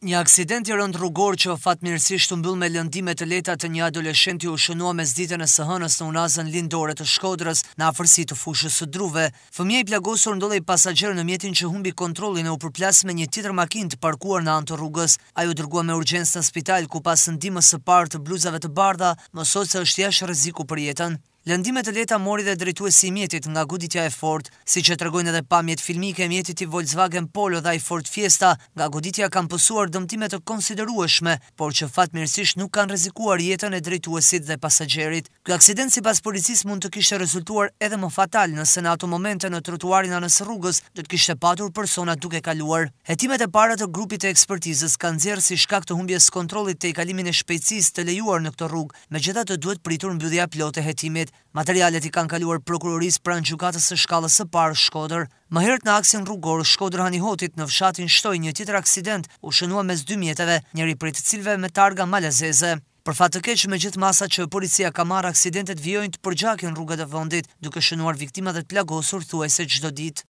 Një aksident i rënd rrugor që fatmirësisht u mbyll me lëndime të lehta të një adoleshenti u shënua mesditën e së hënës në unazën lindore të Shkodrës në afërsi të fushës së Druve. Fëmia i plagosur ndollej pasagjer në mjetin që humbi kontrollin e u përplas me një tjetër makinë të parkuar në anë të rrugës. Ai u dërgua me urgjencë në spital ku pas ndihmës së parë të bluzave të bardha, mësoi se është jashtë rreziku për jetën. Lëndime të lehta mori dhe drejtuesi i mjetit nga goditja e Ford, siç e tregojnë edhe pamjet filmike e mjetit i Volkswagen Polo dhe ai Ford Fiesta, nga goditja kanë pësuar dëmtime të konsiderueshme, por që fatmirësisht nuk kanë rrezikuar jetën e drejtuesit dhe pasagjerit. Ky aksident sipas policisë mund të kishte rezultuar edhe më fatal nëse në ato momente në trotuarin anës rrugës do të kishte patur persona duke kaluar. Hetimet e para të grupit të ekspertizës kanë nxjerrë si shkak të humbjes kontrollit te kalimin e shpejtësisë të lejuar në këtë rrugë, megjithatë duhet pritur mbyllja plotë e hetimit. Materialet i kanë kaluar prokurorisë pranë gjykatës së shkallës së parë Shkodër. Më herët në aksin rrugor Shkodër-Hanihotit në fshatin Shtoj një tjetër aksident u shënua mes dy mjeteve, njëri prej të cilëve me targa malazeze. Për fat të keq, me gjithë masat që policia ka marrë, aksidentet vijojnë të përgjakin rrugët e vendit, duke shënuar viktima dhe të plagosur thuajse çdo ditë.